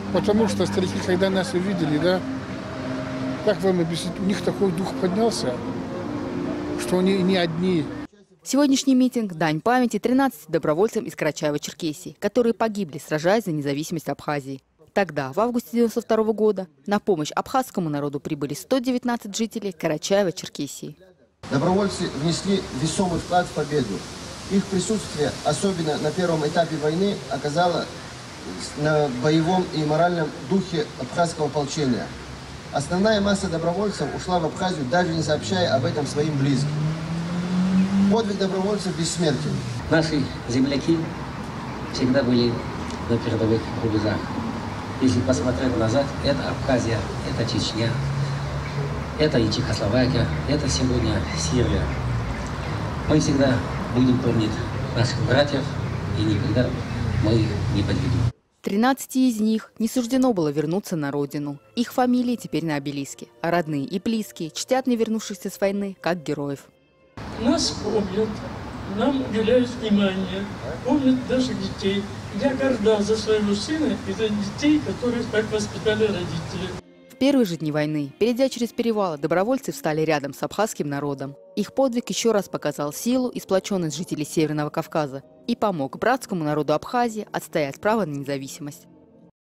Потому что старики, когда нас увидели, да, как вам объяснить, у них такой дух поднялся, что они не одни. Сегодняшний митинг – дань памяти тринадцати добровольцам из Карачаева-Черкесии, которые погибли, сражаясь за независимость Абхазии. Тогда, в августе девяносто второго года, на помощь абхазскому народу прибыли сто девятнадцать жителей Карачаева-Черкесии. Добровольцы внесли весомый вклад в победу. Их присутствие, особенно на первом этапе войны, оказало на боевом и моральном духе абхазского ополчения. Основная масса добровольцев ушла в Абхазию, даже не сообщая об этом своим близким. Подвиг добровольцев бессмертен. Наши земляки всегда были на передовых рубежах. Если посмотреть назад, это Абхазия, это Чечня, это и Чехословакия, это сегодня Сирия. Мы всегда будем помнить наших братьев, и никогда мы их не подведем. тринадцати из них не суждено было вернуться на родину. Их фамилии теперь на обелиске, а родные и близкие чтят не вернувшихся с войны как героев. Нас помнят, нам уделяют внимание, помнят наших детей. Я горда за своего сына и за детей, которые так воспитали родители. В первые же дни войны, перейдя через перевалы, добровольцы встали рядом с абхазским народом. Их подвиг еще раз показал силу и сплоченность жителей Северного Кавказа и помог братскому народу Абхазии отстоять право на независимость.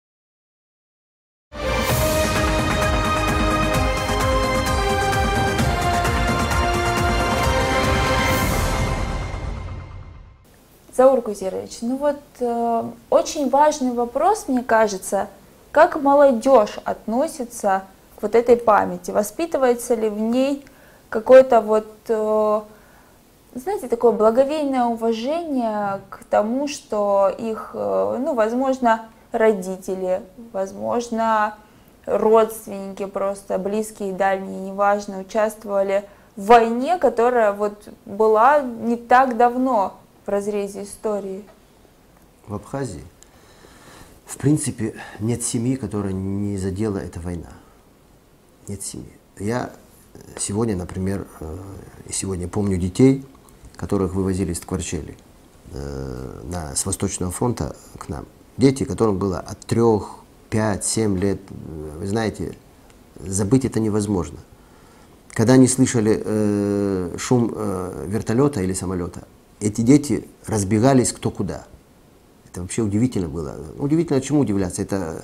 Заур Гузерович, ну вот э, очень важный вопрос, мне кажется, как молодежь относится к вот этой памяти, воспитывается ли в ней какое-то вот, э, знаете, такое благоговейное уважение к тому, что их, э, ну, возможно, родители, возможно, родственники просто, близкие и дальние, неважно, участвовали в войне, которая вот была не так давно в разрезе истории. В Абхазии, в принципе, нет семьи, которая не задела эта война. Нет семьи. Я сегодня, например, сегодня помню детей, которых вывозили из Ткварчели на, с Восточного фронта к нам. Дети, которым было от трех, пять, семь лет. Вы знаете, забыть это невозможно. Когда они слышали э, шум э, вертолета или самолета, эти дети разбегались кто куда. Это вообще удивительно было. Удивительно, чему удивляться? Это,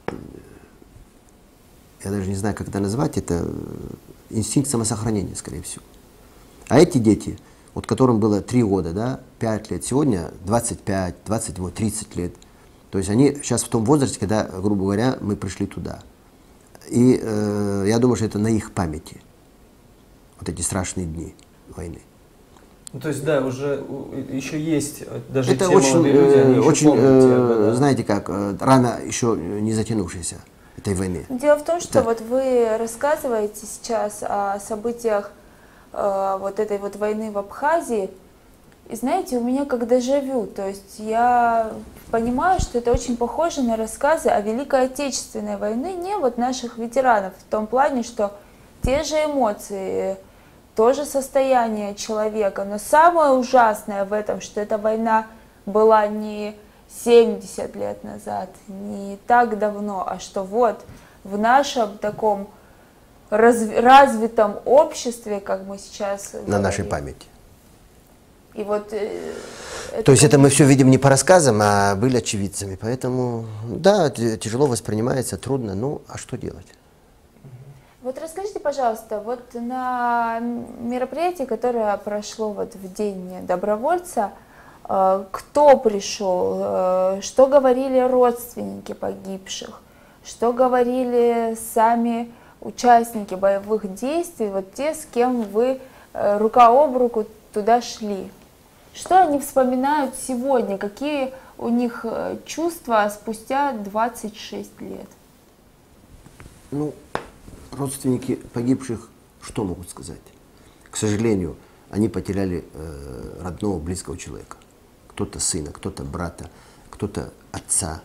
я даже не знаю, как это назвать, это инстинкт самосохранения, скорее всего. А эти дети, вот которым было три года, да, пять лет, сегодня двадцать пять, двадцать, тридцать лет. То есть они сейчас в том возрасте, когда, грубо говоря, мы пришли туда. И э, я думаю, что это на их памяти. Вот эти страшные дни войны. Ну, то есть, да, уже еще есть даже это те очень, молодые люди, они очень, еще помнят тебя, да. Знаете как, рана еще не затянувшаяся этой войны. Дело в том, что да. вот вы рассказываете сейчас о событиях э, вот этой вот войны в Абхазии, и знаете, у меня как дежавю, то есть я понимаю, что это очень похоже на рассказы о Великой Отечественной войне, не вот наших ветеранов, в том плане, что те же эмоции, то же состояние человека. Но самое ужасное в этом, что эта война была не семьдесят лет назад, не так давно, а что вот в нашем таком разв- развитом обществе, как мы сейчас На говорим. нашей памяти. И вот, э, То есть это мы все видим не по рассказам, а были очевидцами. Поэтому, да, тяжело воспринимается, трудно. Ну, а что делать? Вот расскажите, пожалуйста, вот на мероприятии, которое прошло вот в День добровольца, кто пришел, что говорили родственники погибших, что говорили сами участники боевых действий, вот те, с кем вы рука об руку туда шли? Что они вспоминают сегодня, какие у них чувства спустя двадцать шесть лет? Ну, родственники погибших что могут сказать? К сожалению, они потеряли э, родного, близкого человека. Кто-то сына, кто-то брата, кто-то отца.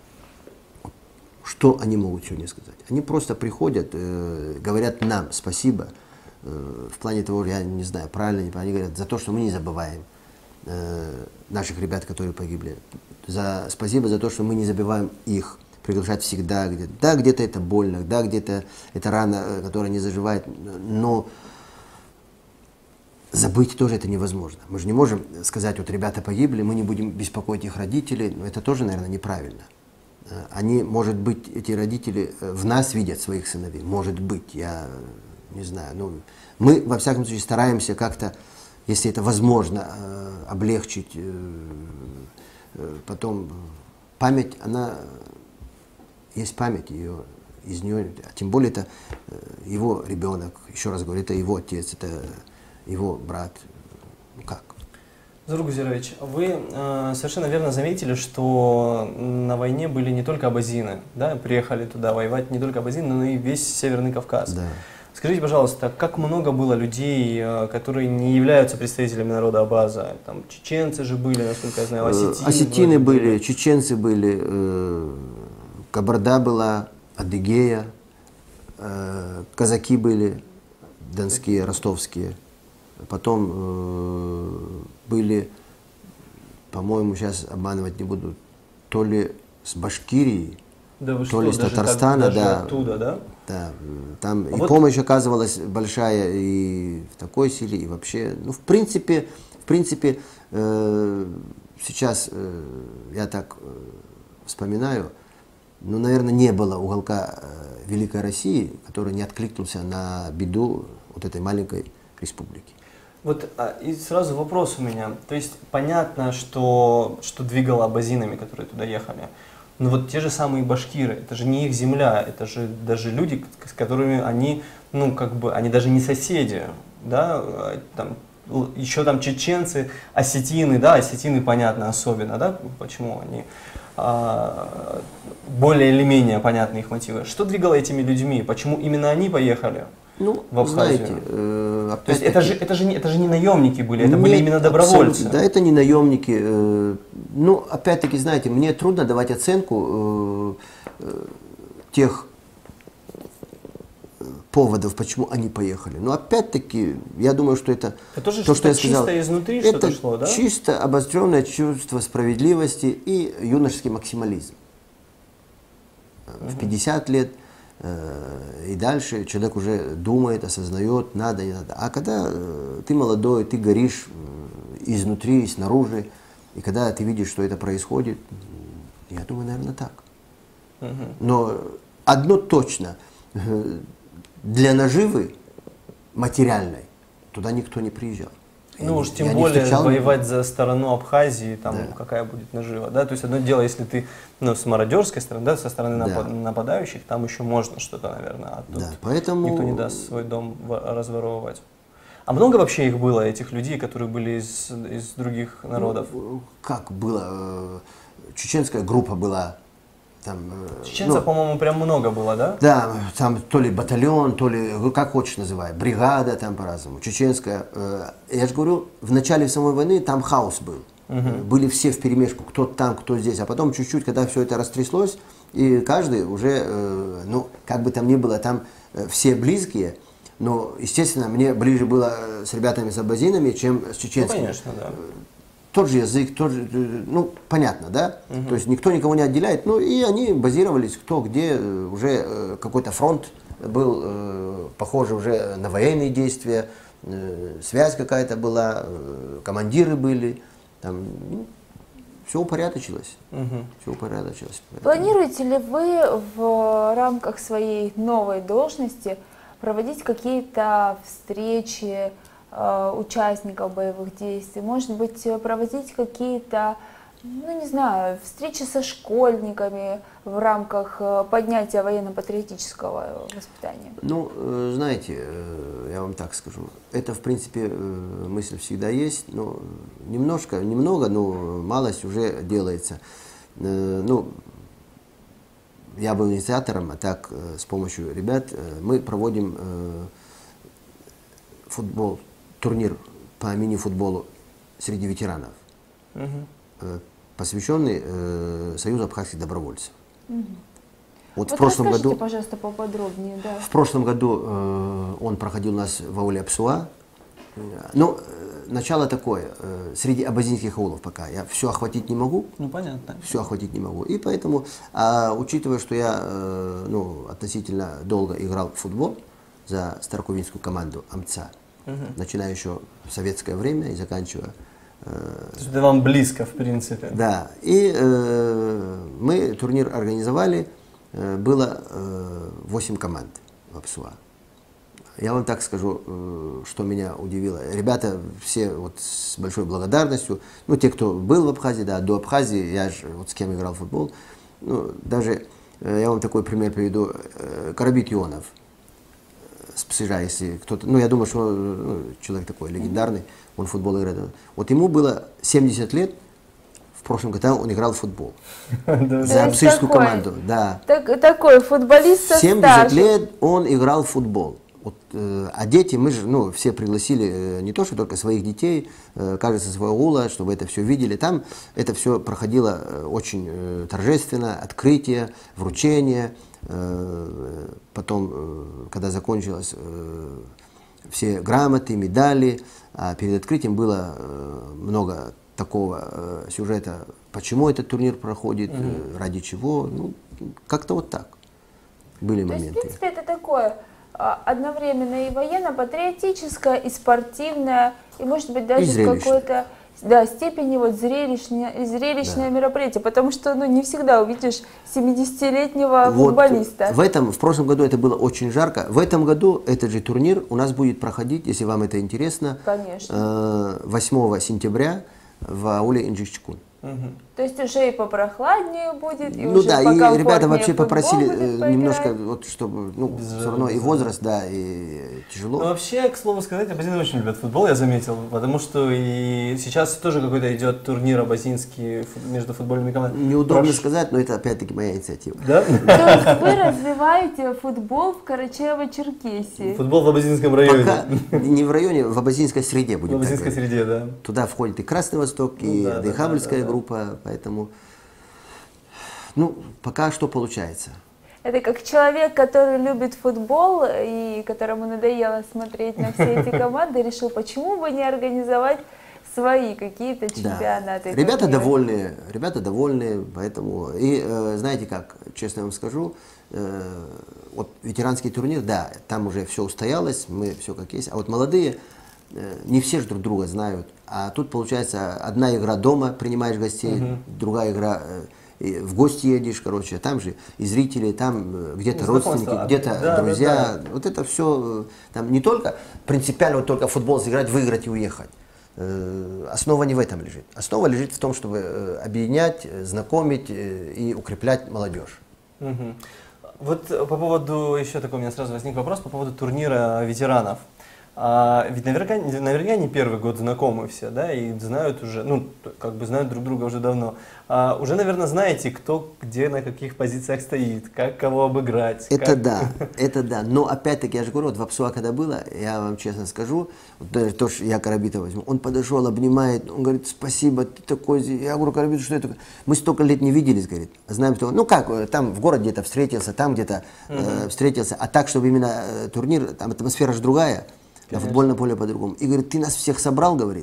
Что они могут сегодня сказать? Они просто приходят, э, говорят нам спасибо, э, в плане того, я не знаю, правильно, не правильно, они говорят, за то, что мы не забываем э, наших ребят, которые погибли. За, спасибо за то, что мы не забываем их. приглашать всегда. Где да, где-то это больно, да, где-то это рана, которая не заживает, но забыть тоже это невозможно. Мы же не можем сказать, вот ребята погибли, мы не будем беспокоить их родителей, но это тоже, наверное, неправильно. Они, может быть, эти родители в нас видят своих сыновей, может быть, я не знаю. Ну, мы, во всяком случае, стараемся как-то, если это возможно, облегчить. Потом память, она есть память, ее, из нее, а тем более это его ребенок, еще раз говорю, это его отец, это его брат. Ну как? Заур Гузерович, вы э, совершенно верно заметили, что на войне были не только абазины, да, приехали туда воевать не только абазины, но и весь Северный Кавказ. Да. Скажите, пожалуйста, как много было людей, э, которые не являются представителями народа Абаза? Там чеченцы же были, насколько я знаю, осетины. Осетины были, были, чеченцы были, э, Кабарда была, Адыгея, э, казаки были, донские, ростовские. Потом э, были, по-моему, сейчас обманывать не буду, то ли с Башкирии, да вы то что, ли с даже Татарстана, так, даже да, оттуда, да? Да, там а и вот... помощь оказывалась большая и в такой силе, и вообще, ну, в принципе, в принципе, э, сейчас э, я так э, вспоминаю, ну, наверное, не было уголка э, Великой России, который не откликнулся на беду вот этой маленькой республики. Вот а, и сразу вопрос у меня. То есть понятно, что, что двигало абазинами, которые туда ехали. Но вот те же самые башкиры, это же не их земля, это же даже люди, с которыми они, ну как бы, они даже не соседи, да, там, еще там чеченцы, осетины, да, осетины понятно особенно, да, почему они, а, более или менее понятны их мотивы. Что двигало этими людьми, почему именно они поехали? Ну, в Абхазию. Знаете, э, то есть это же, это, же не, это же не наемники были, это Нет, были именно добровольцы. Да, это не наемники. Э, ну, опять-таки, знаете, мне трудно давать оценку э, э, тех поводов, почему они поехали. Но опять-таки, я думаю, что это, это тоже то, что я сказал, чисто изнутри это что-то шло, да? Чисто обостренное чувство справедливости и юношеский максимализм. Угу. В пятьдесят лет и дальше человек уже думает, осознает, надо, не надо. А когда ты молодой, ты горишь изнутри, и снаружи, и когда ты видишь, что это происходит, я думаю, наверное, так. Угу. Но одно точно, для наживы материальной туда никто не приезжал. Ну я уж тем я более встречал, воевать за сторону Абхазии, там да. какая будет нажива, да, то есть одно дело, если ты, ну, с мародерской стороны, да, со стороны да. нападающих, там еще можно что-то, наверное, а тут да, поэтому... никто не даст свой дом разворовывать. А много вообще их было, этих людей, которые были из, из других народов? Ну, как было? Чеченская группа была. Там, Чеченцев, ну, по-моему, прям много было, да? Да, там то ли батальон, то ли, как хочешь называй, бригада там по-разному, чеченская. Я же говорю, в начале самой войны там хаос был. Угу. Были все вперемешку, кто там, кто здесь. А потом чуть-чуть, когда все это растряслось, и каждый уже, ну, как бы там ни было, там все близкие. Но, естественно, мне ближе было с ребятами, с абазинами, чем с чеченскими. Ну, конечно, да. Тот же язык, тот же, ну, понятно, да? Угу. То есть никто никого не отделяет. Ну, и они базировались кто где, уже какой-то фронт был, э, похоже уже на военные действия, э, связь какая-то была, э, командиры были, там, ну, все упорядочилось. Угу. Все упорядочилось. Планируете ли вы в рамках своей новой должности проводить какие-то встречи участников боевых действий, может быть, проводить какие-то, ну не знаю, встречи со школьниками в рамках поднятия военно-патриотического воспитания? Ну, знаете, я вам так скажу, это, в принципе, мысль всегда есть, но немножко, немного, но малость уже делается. Ну, я был инициатором, а так с помощью ребят мы проводим футбол, турнир по мини-футболу среди ветеранов, угу. посвященный э, Союзу абхазских добровольцев. Угу. Вот, вот в прошлом году, пожалуйста, поподробнее. Да. В прошлом году э, он проходил у нас в ауле Апсуа, Ну, начало такое. Среди абазинских аулов пока я все охватить не могу. Ну, понятно. Все охватить не могу. И поэтому, а, учитывая, что я ну, относительно долго играл в футбол за староковинскую команду АМЦА, угу. начиная еще в советское время и заканчивая. То есть это вам близко, в принципе. Да. И э, мы турнир организовали. Э, было э, восемь команд в Апсуа. Я вам так скажу, э, что меня удивило. Ребята все вот с большой благодарностью. Ну, те, кто был в Абхазии, да, до Абхазии, я же вот с кем играл в футбол. Ну, даже, э, я вам такой пример приведу. Э, Карабит Ионов с Псыжа, если кто-то, ну, я думаю, что ну, человек такой легендарный, он в футбол играет. Вот ему было семьдесят лет, в прошлом году он играл в футбол. За псыжскую команду, да. Такой футболист со семьдесят лет он играл в футбол. А дети, мы же, ну, все пригласили не то, что только своих детей, каждый со своего ула, чтобы это все видели. Там это все проходило очень торжественно, открытие, вручение. Потом, когда закончилось, все грамоты, медали, а перед открытием было много такого сюжета, почему этот турнир проходит, mm-hmm. ради чего, ну, как-то вот так были То моменты. Есть, в принципе, это такое одновременно и военно-патриотическое, и спортивное, и, может быть, даже в какой-то да, степени вот зрелищное, зрелищное да. мероприятие, потому что ну, не всегда увидишь семидесятилетнего вот футболиста. В, этом, в прошлом году это было очень жарко. В этом году этот же турнир у нас будет проходить, если вам это интересно, Конечно. восьмого сентября в ауле Инджичкун. Угу. То есть уже и попрохладнее будет, и ну уже да, и ребята вообще попросили немножко, поиграть. вот, чтобы, ну, все равно и возраст, да, и тяжело. Ну, вообще, к слову сказать, абазины очень любят футбол, я заметил, потому что и сейчас тоже какой-то идет турнир абазинский между футбольными командами. Неудобно Прош... сказать, но это опять-таки моя инициатива. Да? То есть вы развиваете футбол в Карачаево-Черкесии? Футбол в абазинском районе. Пока не в районе, в абазинской среде будет. В абазинской среде, да. Туда входит и Красный Восток, и ну, да, Дейхабльская да, да, группа, да. Поэтому, ну, пока что получается. Это как человек, который любит футбол и которому надоело смотреть на все эти команды, решил, почему бы не организовать свои какие-то чемпионаты. Да. Ребята довольны, ребята довольны, поэтому, и э, знаете как, честно вам скажу, э, вот ветеранский турнир, да, там уже все устоялось, мы все как есть, а вот молодые, э, не все же друг друга знают, а тут получается одна игра дома, принимаешь гостей, угу. другая игра, э, и в гости едешь, короче, там же и зрители, там где-то родственники, где-то да, друзья, да, да. Вот это все, там не только принципиально вот только футбол сыграть, выиграть и уехать. Основа не в этом лежит. Основа лежит в том, чтобы объединять, знакомить и укреплять молодежь. Угу. Вот по поводу, еще такой у меня сразу возник вопрос, по поводу турнира ветеранов. А, ведь наверняка, наверняка не первый год знакомы все, да, и знают уже, ну, как бы знают друг друга уже давно. А, уже, наверное, знаете, кто где на каких позициях стоит, как кого обыграть. Это как... да, это да. Но опять-таки, я же говорю, вот в Апсуа, когда было, я вам честно скажу, вот даже то, что я Карабита возьму, он подошел, обнимает, он говорит, спасибо, ты такой, я говорю, Карабит, что это? Мы столько лет не виделись, говорит, знаем, что, ну как, там в городе где-то встретился, там где-то uh-huh. э, встретился, а так, чтобы именно э, турнир, там атмосфера же другая. На футбольном поле по-другому. И говорит, ты нас всех собрал, говорит,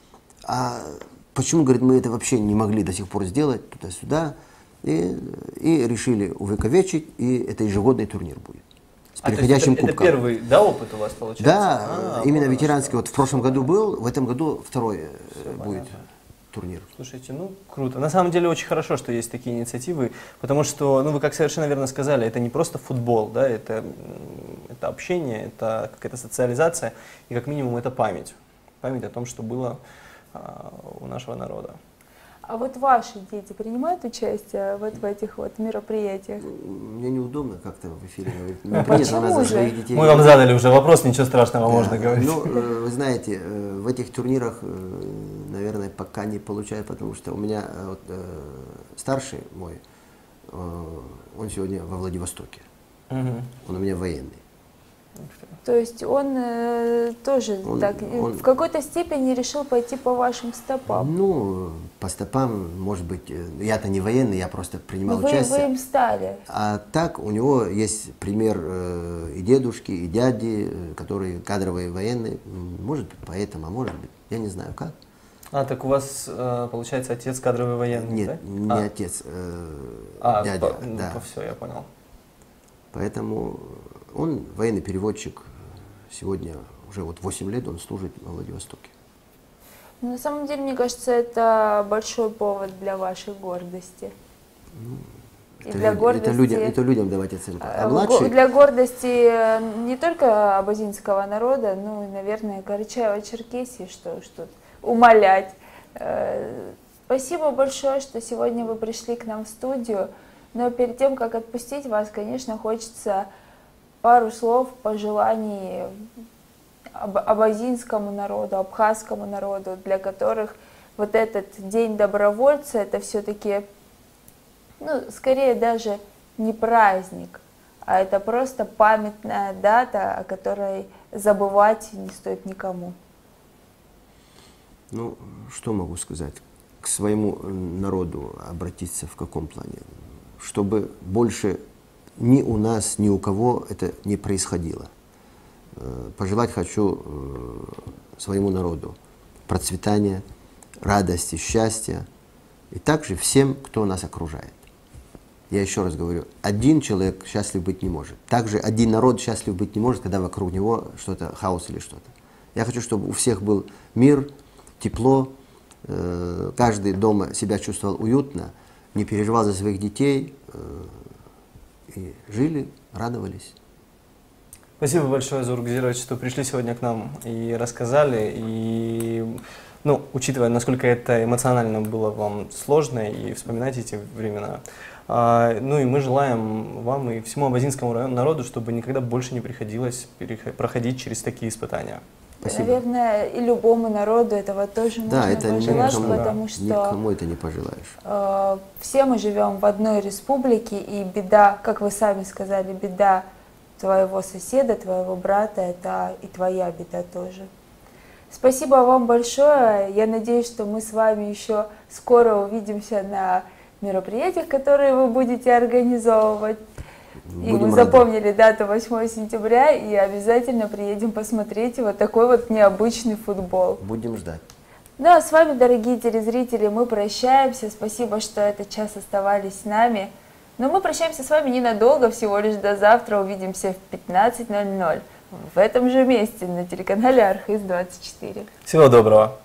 а почему, говорит, мы это вообще не могли до сих пор сделать, туда-сюда, и, и решили увековечить, и это ежегодный турнир будет. С а, переходящим это, кубком. Это первый, да, опыт у вас получается? Да, а, именно понял, ветеранский, что... вот в прошлом году был, в этом году второй Все будет. Понятно. Турнир. Слушайте, ну круто. На самом деле очень хорошо, что есть такие инициативы, потому что, ну вы как совершенно верно сказали, это не просто футбол, да, это, это общение, это какая-то социализация и как минимум это память. Память о том, что было а, у нашего народа. А вот ваши дети принимают участие вот в этих вот мероприятиях? Мне неудобно как-то в эфире говорить. Ну, почему же? Мы вам задали уже вопрос, ничего страшного, да, можно говорить. Ну, вы знаете, в этих турнирах, наверное, пока не получаю, потому что у меня вот, старший мой, он сегодня во Владивостоке. Угу. Он у меня военный. То есть он э, тоже Он- так, он- в какой-то степени решил пойти по вашим стопам. Ну, по стопам, может быть, э, я-то не военный, я просто принимал Но вы, участие. вы им стали. А так у него есть пример э, и дедушки, и дяди, э, которые кадровые военные. М, Может быть, поэтому, а может быть, я не знаю как. А, так у вас, э, получается, отец кадровый военный, Нет, да? не а. отец, э, А, дядя. по, ну, да. по все, я понял. Поэтому он военный переводчик. Сегодня уже вот восемь лет он служит во Владивостоке. Но на самом деле, мне кажется, это большой повод для вашей гордости. И Это, для люд- гордости, это, людям, это людям давать оценку. А э, младший, го- для гордости э, не только абазинского народа, но и, наверное, Карачаево-Черкесии, что уж тут умалять. Э, Спасибо большое, что сегодня вы пришли к нам в студию. Но перед тем, как отпустить вас, конечно, хочется пару слов пожеланий аб- абазинскому народу, абхазскому народу, для которых вот этот День добровольца — это все-таки, ну, скорее даже не праздник, а это просто памятная дата, о которой забывать не стоит никому. ну, что могу сказать? К своему э, народу обратиться в каком плане? Чтобы больше ни у нас, ни у кого это не происходило. Э, Пожелать хочу э, своему народу процветания, радости, счастья, и также всем, кто нас окружает. Я еще раз говорю, один человек счастлив быть не может. Также один народ счастлив быть не может, когда вокруг него что-то, хаос или что-то. Я хочу, чтобы у всех был мир, тепло, э, каждый дома себя чувствовал уютно, не переживал за своих детей, э, и жили, радовались. Спасибо большое, Заур Гузерович, что пришли сегодня к нам и рассказали. И, ну, учитывая, насколько это эмоционально было вам сложно, и вспоминать эти времена. А, ну и мы желаем вам и всему абазинскому району народу, чтобы никогда больше не приходилось переход- проходить через такие испытания. Спасибо. Наверное, и любому народу этого тоже Да, можно это пожелать, никому, потому что никому это не пожелаешь. э, все мы живем в одной республике, и беда, как вы сами сказали, беда твоего соседа, твоего брата, это и твоя беда тоже. Спасибо вам большое. Я надеюсь, что мы с вами еще скоро увидимся на мероприятиях, которые вы будете организовывать. И Будем мы рады. запомнили дату восьмого сентября, и обязательно приедем посмотреть вот такой вот необычный футбол. Будем ждать. Да, с вами, дорогие телезрители, мы прощаемся. Спасибо, что этот час оставались с нами. Но мы прощаемся с вами ненадолго, всего лишь до завтра. Увидимся в пятнадцать ноль ноль в этом же месте на телеканале Архыз двадцать четыре. Всего доброго.